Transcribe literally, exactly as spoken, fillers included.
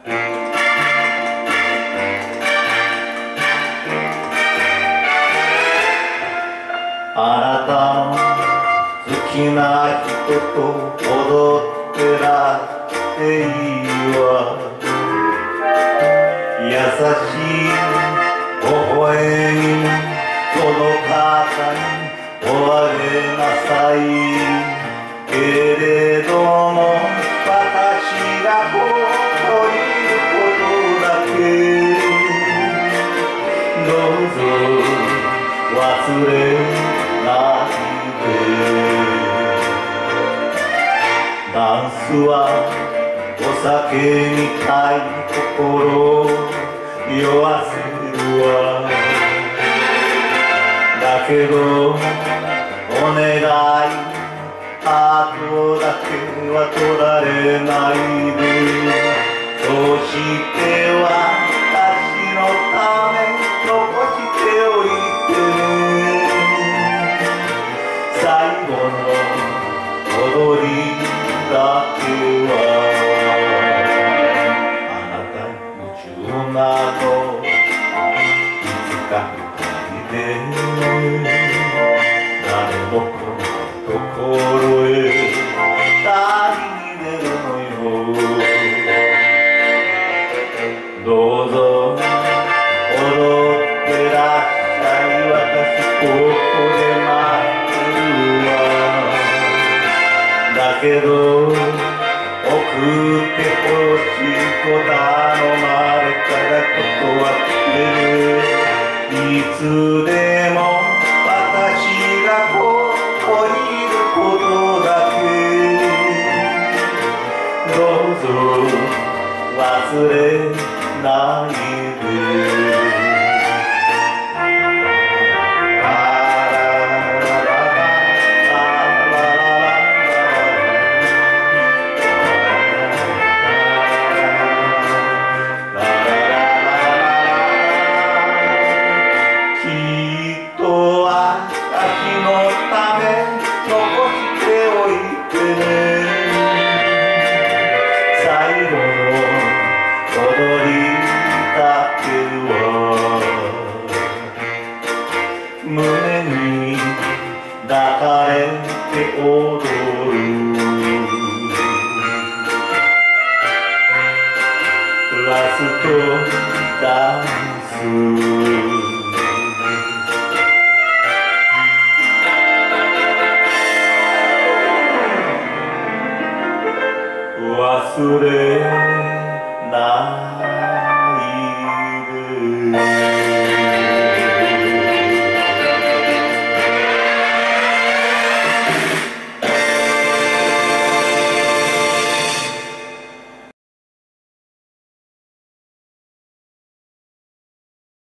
あなたの好きな人と踊ってらしていいわ。優しい微笑みその方におあげなさい。けれども私がここにいることだけどうぞ忘れないで。ダンスはお酒みたい心を酔わせるわ。だけどお願いハートだけは取られないで。そして私のため残しておいて。最後の踊りだけはあなたに夢中なのいつか二人で誰も来ないところへ旅に出るのよ。どうぞ踊ってらっしゃい。私ここで待ってるわ。だけど送ってほしいと頼まれたら断ってる。いつでも私がここにいることだけどうぞ忘れないで。胸に抱かれて踊るラストダンス。忘れない